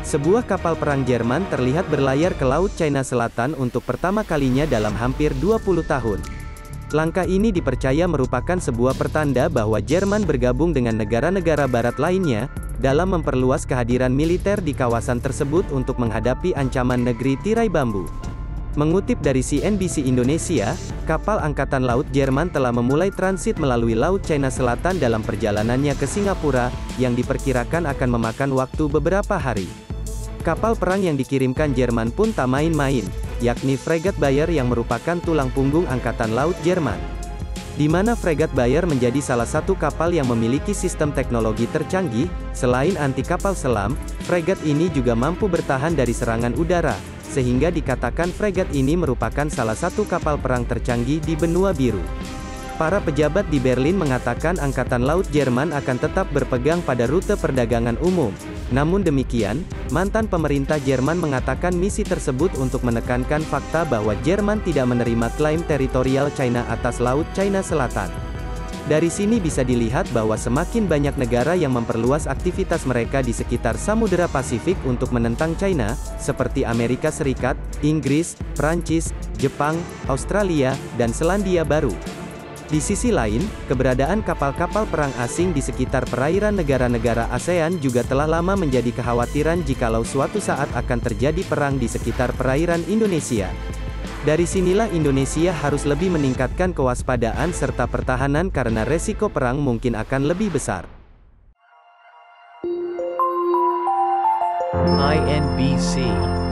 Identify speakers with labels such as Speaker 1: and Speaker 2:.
Speaker 1: Sebuah kapal perang Jerman terlihat berlayar ke Laut China Selatan untuk pertama kalinya dalam hampir 20 tahun. Langkah ini dipercaya merupakan sebuah pertanda bahwa Jerman bergabung dengan negara-negara barat lainnya, dalam memperluas kehadiran militer di kawasan tersebut untuk menghadapi ancaman negeri tirai bambu. Mengutip dari CNBC Indonesia, kapal Angkatan Laut Jerman telah memulai transit melalui Laut China Selatan dalam perjalanannya ke Singapura, yang diperkirakan akan memakan waktu beberapa hari. Kapal perang yang dikirimkan Jerman pun tak main-main, yakni fregat Bayer yang merupakan tulang punggung Angkatan Laut Jerman. Di mana fregat Bayer menjadi salah satu kapal yang memiliki sistem teknologi tercanggih, selain anti kapal selam, fregat ini juga mampu bertahan dari serangan udara, sehingga dikatakan fregat ini merupakan salah satu kapal perang tercanggih di benua biru. Para pejabat di Berlin mengatakan Angkatan Laut Jerman akan tetap berpegang pada rute perdagangan umum. Namun demikian, mantan pemerintah Jerman mengatakan misi tersebut untuk menekankan fakta bahwa Jerman tidak menerima klaim teritorial China atas Laut China Selatan. Dari sini bisa dilihat bahwa semakin banyak negara yang memperluas aktivitas mereka di sekitar Samudera Pasifik untuk menentang China, seperti Amerika Serikat, Inggris, Prancis, Jepang, Australia, dan Selandia Baru. Di sisi lain, keberadaan kapal-kapal perang asing di sekitar perairan negara-negara ASEAN juga telah lama menjadi kekhawatiran jikalau suatu saat akan terjadi perang di sekitar perairan Indonesia. Dari sinilah Indonesia harus lebih meningkatkan kewaspadaan serta pertahanan karena resiko perang mungkin akan lebih besar.
Speaker 2: INBC